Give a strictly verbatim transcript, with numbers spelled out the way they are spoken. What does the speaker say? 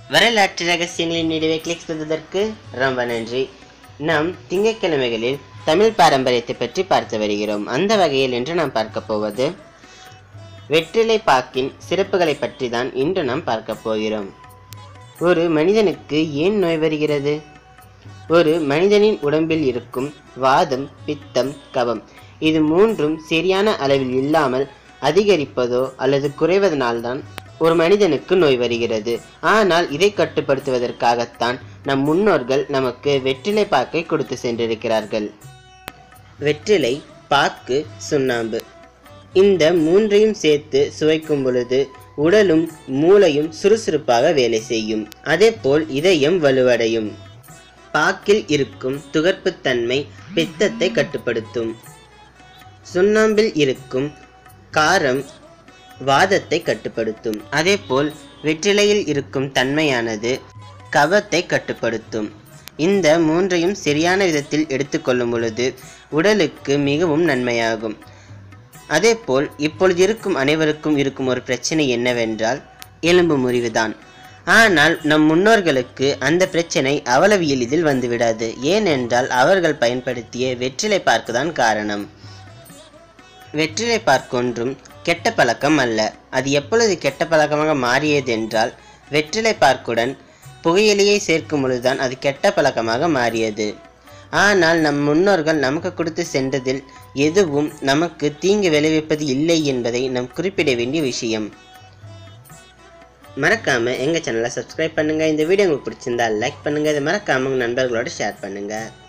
வரலாற்று ரகசியங்களின் நடுவே கிளிக் செய்ததற்கு ரொம்ப நன்றி. நாம் திங்கட்கிழமைகளில் தமிழ் பாரம்பரியத்தை பற்றி பார்த்து வருகிறோம். அந்த வகையில் இன்று நாம் பார்க்க போவது வெற்றிலை பாக்கின் சிறப்புகளை பற்றி தான் இன்று நாம் பார்க்க போகிறோம். ஒரு மனிதனுக்கு ஏன் நோய் வருகிறது? ஒரு மனிதனின் உடம்பில் இருக்கும் வாதம், பித்தம், கபம் இது மூன்றும் சரியான அளவில் இல்லாமல் அதிகரிப்பதோ அல்லது குறைவதனால்தான் ஒரு மனிதனுக்கு நோய் வருகிறது. ஆனால் இதை கட்டுப்படுத்துவதற்காகத்தான் நம் முன்னோர்கள் நமக்கு வெற்றிலை பாக்கை கொடுத்து சென்றிருக்கிறார்கள். வெற்றிலை, பாக்கு, சுண்ணாம்பு இந்த மூன்றையும் சேர்த்து சுவைக்கும் பொழுது உடலும் மூளையும் சுறுசுறுப்பாக வேலை செய்யும். அதே போல் இதயம் வலுவடையும். பாக்கில் இருக்கும் துகர்ப்புத்தன்மை பித்தத்தை கட்டுப்படுத்தும். சுண்ணாம்பில் இருக்கும் காரம் வாதத்தை கட்டுப்படுத்தும். அதே போல் வெற்றிலையில் இருக்கும் தன்மையானது கபத்தை கட்டுப்படுத்தும். இந்த மூன்றையும் சரியான விதத்தில் எடுத்துக்கொள்ளும் பொழுது உடலுக்கு மிகவும் நன்மையாகும். அதே போல் இப்பொழுது இருக்கும் அனைவருக்கும் இருக்கும் ஒரு பிரச்சனை என்னவென்றால் எலும்பு முறிவுதான். ஆனால் நம் முன்னோர்களுக்கு அந்த பிரச்சனை அவ்வளவு எளிதில் வந்துவிடாது. ஏனென்றால் அவர்கள் பயன்படுத்திய வெற்றிலை பாக்குதான் காரணம். வெற்றிலை பார்க்கொன்றும் கெட்ட பழக்கம் அல்ல. அது எப்பொழுது கெட்ட பழக்கமாக மாறியது என்றால் வெற்றிலை பார்க்குடன் புகையிலையை சேர்க்கும் பொழுதுதான் அது கெட்ட பழக்கமாக மாறியது. ஆனால் நம் முன்னோர்கள் நமக்கு கொடுத்து சென்றதில் எதுவும் நமக்கு தீங்கு விளைவிப்பது இல்லை என்பதை நாம் குறிப்பிட வேண்டிய விஷயம். மறக்காம எங்க சேனலை சப்ஸ்கிரைப் பண்ணுங்க. இந்த வீடியோ உங்களுக்கு பிடிச்சிருந்தா லைக் பண்ணுங்க. இதை மறக்காம உங்க நண்பர்களோட ஷேர் பண்ணுங்க.